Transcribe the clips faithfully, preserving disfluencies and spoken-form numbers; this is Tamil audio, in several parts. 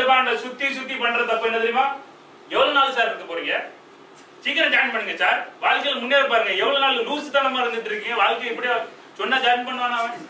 பாருங்க சுத்தி சுத்தி பண்ற தப்பு என்ன தெரியுமா? எவ்வளவு நாள் சார் இருக்க போறீங்க? சீக்கிரம் ஜாயின் பண்ணுங்க சார். வாழ்க்கையில முன்னேற பாருங்க. எவ்வளவு நாள் லூஸ் தனமா இருந்துட்டு இருக்கீங்க? வாழ்க்கை இப்படி சொன்னா ஜாயின் பண்ணுவானா அவன்?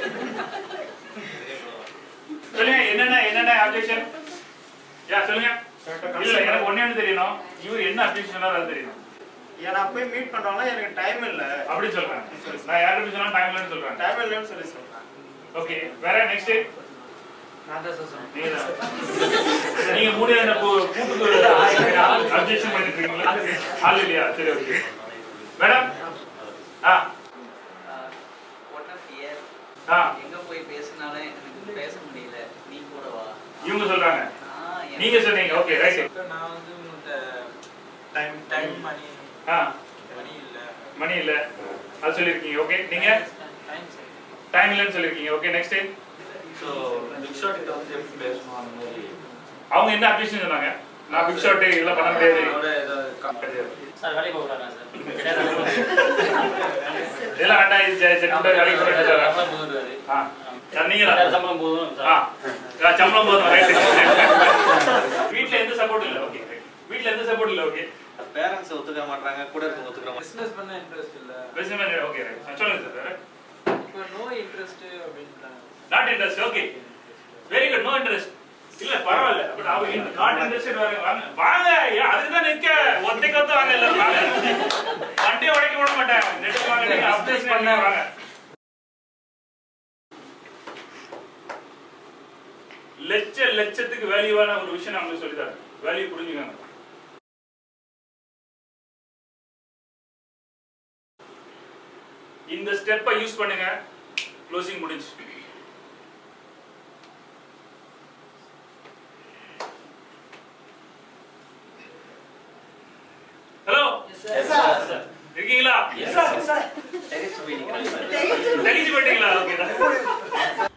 சொல்லுங்க என்னென்ன என்னென்ன அப்ஜெக்ஷன்? யா சொல்லுங்க. இல்ல எனக்கு ஒண்ணே ஒண்ணு தெரியணும். இவர் என்ன அப்ஜெக்ஷன் சொன்னாரு அது தெரியணும். ஏன்னா போய் மீட் பண்றவங்க எனக்கு டைம் இல்ல அப்படி சொல்றேன். நான் யாருக்கு சொன்னா டைம் இல்லன்னு சொல்றேன். டைம் இல்லன்னு சொல்லி சொல்றேன். ஓகே வேற நெக்ஸ்ட் நான் தான் சொல்றேன். நீங்க மூணு என்ன கூட்டுக்கு அப்ஜெக்ஷன் பண்ணிட்டு இருக்கீங்களா? ஆல் இல்லையா? சரி okay madam. Ah what of year ah எங்க போய் பேசினாலே எனக்கு பேச முடியல. நீ கூட வா. இவங்க சொல்றாங்க. நீங்க சொன்னீங்க. Okay right. நான் வந்து இந்த டைம் டைம் மணி ஆ மணி இல்ல மணி இல்ல அது சொல்லிருக்கீங்க. ஓகே நீங்க டைம் டைம் இல்லன்னு சொல்லிருக்கீங்க. Okay next so big shot கிட்ட வந்து எப்படி பேசணும் அந்த மாதிரி அவங்க என்ன அப்ஜெக்ஷன் சொன்னாங்க? நான் பிக் ஷாட் இதெல்லாம் பண்ண முடியாது. அவரோட ஏதோ கிடையாது சார் வேலைக்கு போறாங்க சார். இதெல்லாம் வேண்டாம். இது சென்ட் வேலைக்கு போறது சார். சம்பளம் போடுறாரு. ஆ சார் நீங்க தான் சம்பளம் போதும் ஆ சார். சம்பளம் போதும் ரைட். வீட்ல எந்த சப்போர்ட் இல்ல. ஓகே வீட்ல எந்த சப்போர்ட் இல்ல. ஓகே பேரண்ட்ஸ் ஒத்துக்க மாட்டாங்க கூட இருக்கவங்க ஒத்துக்க மாட்டாங்க பிசினஸ் பண்ண இன்ட்ரஸ்ட் இல்ல. Resume okay right. சொல்லுங்க சார். இப்போ நோ இன்ட்ரஸ்ட் அப்படின்றாங்க. Not interest. Okay very good. No interest இல்ல பரவாயில்ல. பட் அவங்க நாட் இன்ட்ரஸ்டட் வாங்க வாங்க வாங்க. அதுக்கு தான் நிக்க ஒத்தை கொத்த வாங்க எல்லாரும் வாங்க. வண்டியை உடைக்க விட மாட்டாங்க. நெட் வாங்க நீங்க அப்டேட் பண்ண வாங்க. லட்ச லட்சத்துக்கு வேல்யூவான ஒரு விஷயம் நான் உங்களுக்கு சொல்லி தரேன். வேல்யூ புரிஞ்சுக்கோங்க. இந்த ஸ்டெப்பை யூஸ் பண்ணுங்க. க்ளோசிங் முடிஞ்சு. Hello yes sir. இருக்கீங்களா? Yes sir. டெரிஸ் மீட்டிங் சார். தெரிஞ்சு போயிட்டீங்களா? ஓகே